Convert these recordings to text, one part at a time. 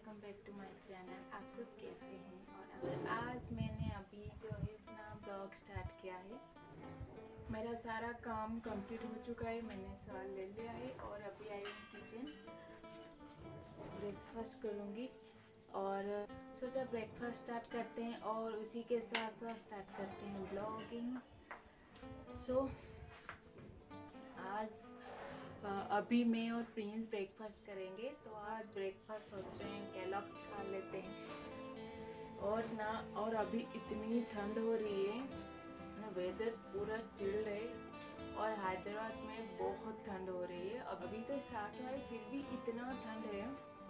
Welcome back to my channel. आप सब कैसे हैं? और आज मैंने अभी जो है अपना ब्लॉग स्टार्ट किया है। मेरा सारा काम कंप्लीट हो चुका है, मैंने सवाल ले लिया है और अभी आई हूँ किचन। ब्रेकफास्ट करूँगी और सोचा ब्रेकफास्ट स्टार्ट करते हैं और उसी के साथ साथ स्टार्ट करते हैं ब्लॉगिंग। सो आज अभी मैं और प्रिंस ब्रेकफास्ट करेंगे, तो आज ब्रेकफास्ट सोच रहे हैं केलॉग्स खा लेते हैं। और अभी इतनी ठंड हो रही है ना, वेदर पूरा चिल्ड है और हैदराबाद में बहुत ठंड हो रही है। अभी तो स्टार्ट हुआ है फिर भी इतना ठंड है।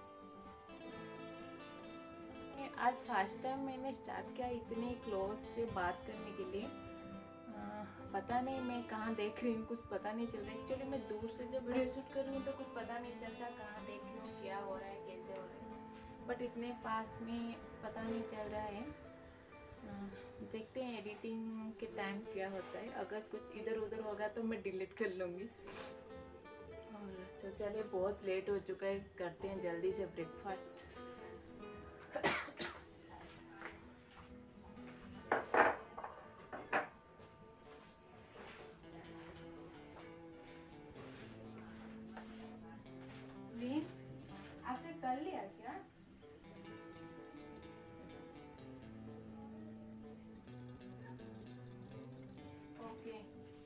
आज फर्स्ट टाइम मैंने स्टार्ट किया इतने क्लोज से बात करने के लिए। पता नहीं मैं कहाँ देख रही हूँ, कुछ पता नहीं चल रहा है। एक्चुअली मैं दूर से जब वीडियो शूट कर रही हूँ तो कुछ पता नहीं चलता कहाँ देख रही हूँ, क्या हो रहा है, कैसे हो रहा है, बट इतने पास में पता नहीं चल रहा है। देखते हैं एडिटिंग के टाइम क्या होता है। अगर कुछ इधर उधर होगा तो मैं डिलीट कर लूँगी। और तो चलिए, बहुत लेट हो चुका है, करते हैं जल्दी से ब्रेकफास्ट। आपने कर लिया क्या? ओके,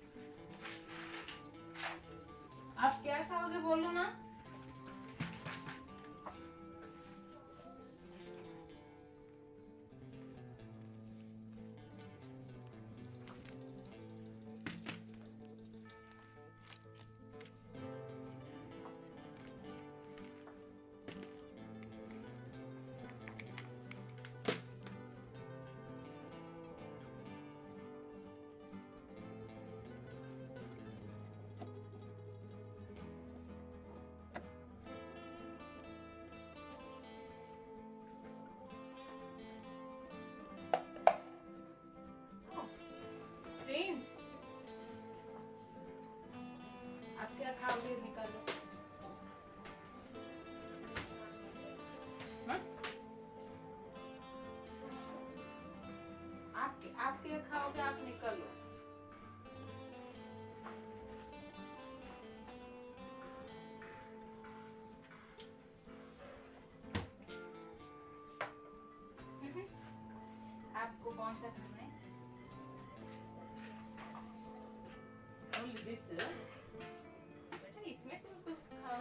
आप क्या खाओगे बोलो ना। प्रिंस, आप क्या खाओगे निकालो। हाँ? आप क्या खाओगे, आप निकालो। आपको कौन सा खाना है? Only this? बेटा इसमें तुम कुछ खाओ।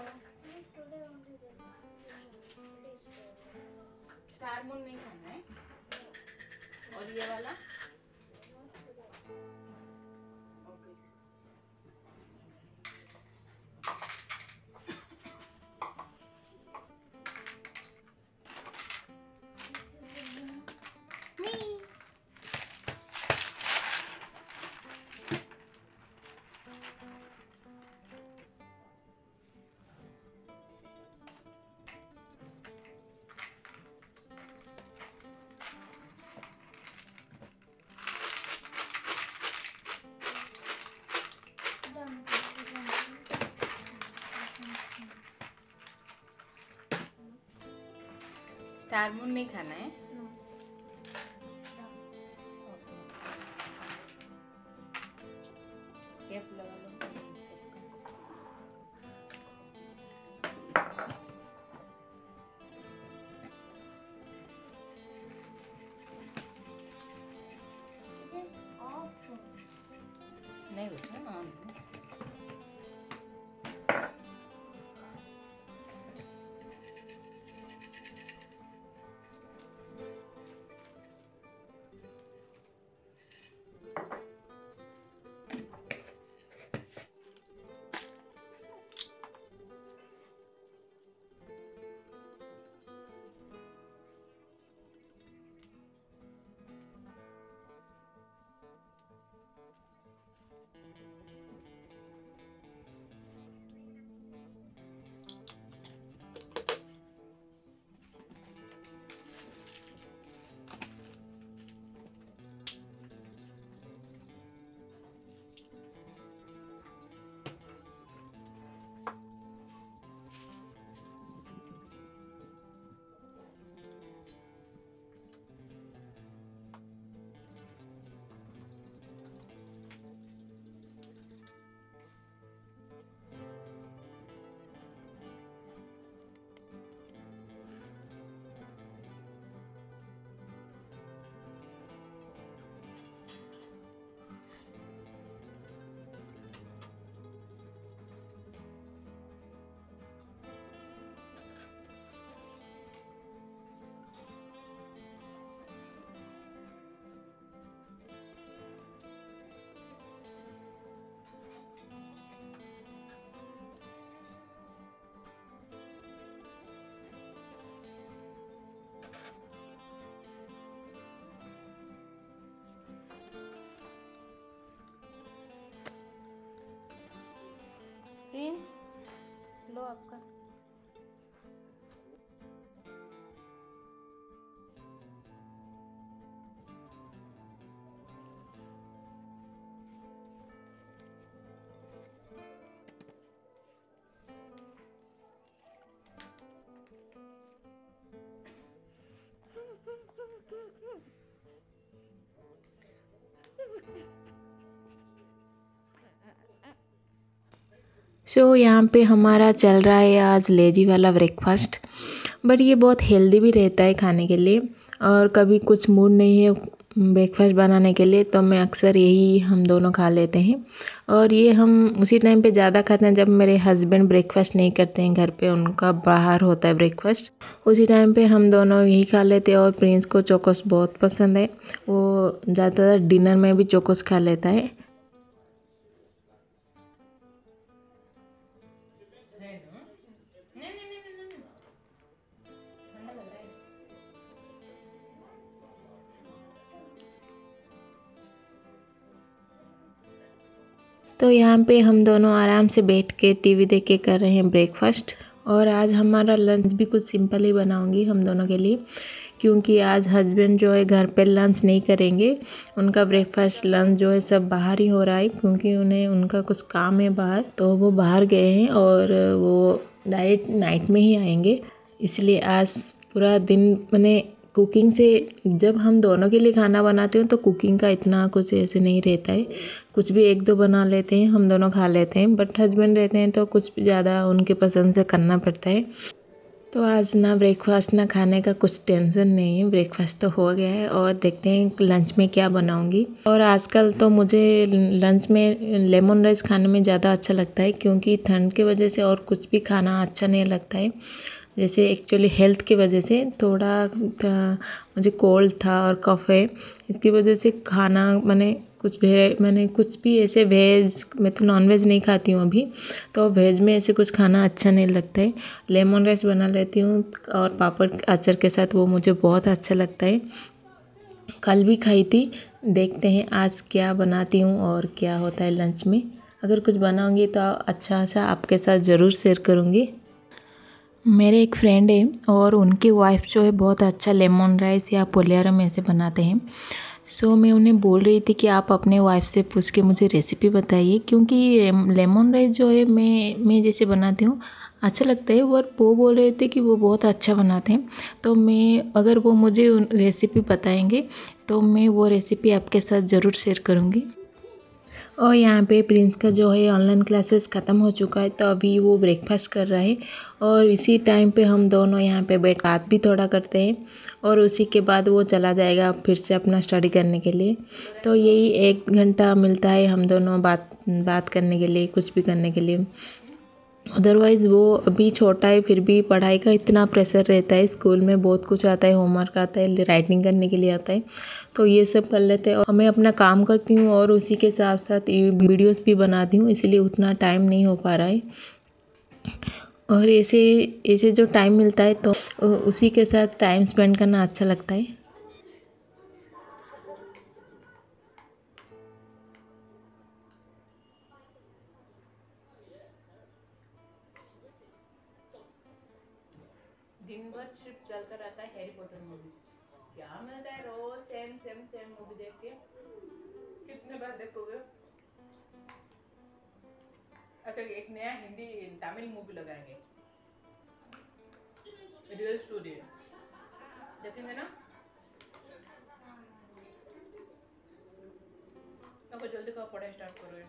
स्टार मून नहीं खाना है? और ये वाला? ओके। स्टार मून नहीं खाना है? कैप लगा लो सबका। नहीं बेटा, ऑन है। प्रिंस लो आपका। यहाँ पे हमारा चल रहा है आज लेजी वाला ब्रेकफास्ट। बट ये बहुत हेल्दी भी रहता है खाने के लिए। और कभी कुछ मूड नहीं है ब्रेकफास्ट बनाने के लिए तो मैं अक्सर यही हम दोनों खा लेते हैं। और ये हम उसी टाइम पे ज़्यादा खाते हैं जब मेरे हस्बैंड ब्रेकफास्ट नहीं करते हैं घर पे, उनका बाहर होता है ब्रेकफास्ट। उसी टाइम पे हम दोनों यही खा लेते हैं। और प्रिंस को चोकोस बहुत पसंद है, वो ज़्यादातर डिनर में भी चोकोस खा लेता है। तो यहाँ पे हम दोनों आराम से बैठ के टीवी देख के कर रहे हैं ब्रेकफास्ट। और आज हमारा लंच भी कुछ सिंपल ही बनाऊंगी हम दोनों के लिए, क्योंकि आज हस्बैंड जो है घर पे लंच नहीं करेंगे। उनका ब्रेकफास्ट लंच जो है सब बाहर ही हो रहा है, क्योंकि उन्हें उनका कुछ काम है बाहर, तो वो बाहर गए हैं और वो डायरेक्ट नाइट में ही आएंगे। इसलिए आज पूरा दिन मैंने कुकिंग से, जब हम दोनों के लिए खाना बनाते हैं तो कुकिंग का इतना कुछ ऐसे नहीं रहता है। कुछ भी एक दो बना लेते हैं, हम दोनों खा लेते हैं। बट हस्बैंड रहते हैं तो कुछ ज़्यादा उनके पसंद से करना पड़ता है। तो आज ना ब्रेकफास्ट ना खाने का कुछ टेंशन नहीं है, ब्रेकफास्ट तो हो गया है। और देखते हैं लंच में क्या बनाऊंगी। और आजकल तो मुझे लंच में लेमन राइस खाने में ज़्यादा अच्छा लगता है, क्योंकि ठंड की वजह से और कुछ भी खाना अच्छा नहीं लगता है। जैसे एक्चुअली हेल्थ की वजह से थोड़ा मुझे कोल्ड था और कफ है, इसकी वजह से खाना मैंने कुछ भी ऐसे वेज, मैं तो नॉन वेज नहीं खाती हूँ अभी, तो वेज में ऐसे कुछ खाना अच्छा नहीं लगता है। लेमन राइस बना लेती हूँ और पापड़ अचार के साथ, वो मुझे बहुत अच्छा लगता है। कल भी खाई थी। देखते हैं आज क्या बनाती हूँ और क्या होता है लंच में। अगर कुछ बनाऊँगी तो अच्छा सा आपके साथ ज़रूर शेयर करूँगी। मेरे एक फ्रेंड है और उनकी वाइफ जो है बहुत अच्छा लेमन राइस या पुलियारम ऐसे बनाते हैं। सो मैं उन्हें बोल रही थी कि आप अपने वाइफ से पूछ के मुझे रेसिपी बताइए, क्योंकि लेमन राइस जो है मैं जैसे बनाती हूँ अच्छा लगता है। और वो बोल रहे थे कि वो बहुत अच्छा बनाते हैं। तो मैं, अगर वो मुझे रेसिपी बताएंगे तो मैं वो रेसिपी आपके साथ ज़रूर शेयर करूँगी। और यहाँ पे प्रिंस का जो है ऑनलाइन क्लासेस ख़त्म हो चुका है, तो अभी वो ब्रेकफास्ट कर रहा है। और इसी टाइम पे हम दोनों यहाँ पे बैठ बात भी थोड़ा करते हैं। और उसी के बाद वो चला जाएगा फिर से अपना स्टडी करने के लिए। तो यही 1 घंटा मिलता है हम दोनों बात करने के लिए, कुछ भी करने के लिए। अदरवाइज़ वो अभी छोटा है, फिर भी पढ़ाई का इतना प्रेशर रहता है, स्कूल में बहुत कुछ आता है, होमवर्क आता है, राइटिंग करने के लिए आता है, तो ये सब कर लेते हैं। और मैं अपना काम करती हूँ और उसी के साथ साथ वीडियोस भी बनाती हूँ, इसलिए उतना टाइम नहीं हो पा रहा है। और ऐसे ऐसे जो टाइम मिलता है तो उसी के साथ टाइम स्पेंड करना अच्छा लगता है। दिन भर सिर्फ चलता रहता है हैरी पॉटर मूवी। क्या मिलता है रोज सेम सेम सेम मूवी देख के? कितने बार देखोगे? अच्छा, एक नया हिंदी तमिल मूवी लगाएंगे, रियल स्टोरी है, देखेंगे ना? तो जल्दी खाओ, पढ़ाई स्टार्ट करो।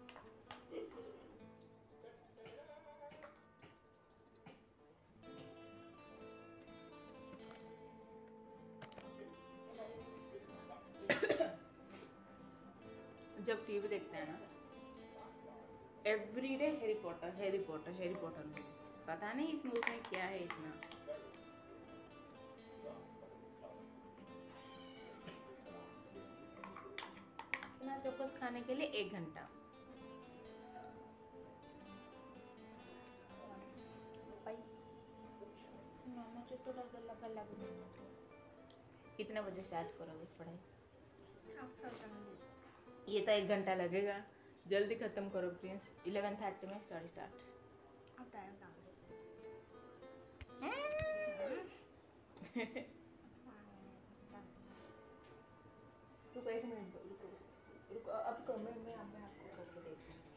जब टीवी देखते हैं ना, everyday Harry Potter Harry Potter Harry Potter movie. पता नहीं इस मूवी में क्या है इतना। इतना चौकस खाने के लिए 1 घंटा। कितने बजे स्टार्ट करोगे पढ़ाई? ये तो 1 घंटा लगेगा। जल्दी ख़त्म करो प्लीज़। 11:30 में स्टार्ट। रुको 1 मिनट, रुको अब मैं आपको करके देती हूँ।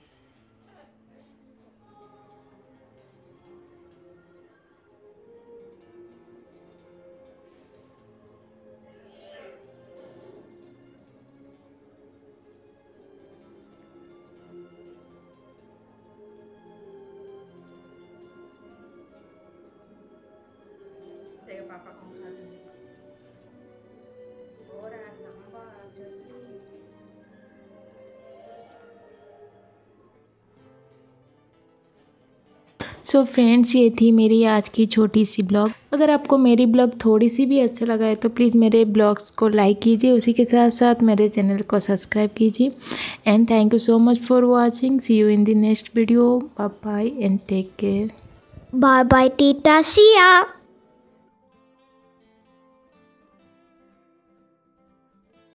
देखो पापा को खा दूँगी और सांभर चटनी। सो फ्रेंड्स, ये थी मेरी आज की छोटी सी ब्लॉग। अगर आपको मेरी ब्लॉग थोड़ी सी भी अच्छा लगा है तो प्लीज़ मेरे ब्लॉग्स को लाइक कीजिए, उसी के साथ साथ मेरे चैनल को सब्सक्राइब कीजिए। And thank you so much for watching. See you in the next video. Bye bye and take care. Bye bye, Tita. See ya.